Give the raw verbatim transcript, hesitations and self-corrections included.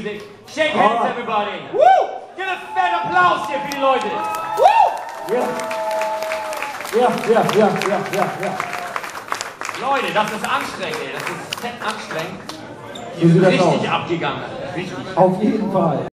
music. Shake hands, Alright. everybody. Woo! Give a fat Applaus hier für die Leute. Woo! Ja. Ja, ja, ja, ja, ja, ja. Leute, das ist anstrengend, ey. Das ist fett anstrengend. So Die sind sieht das richtig aus. abgegangen. Richtig. Auf jeden Fall.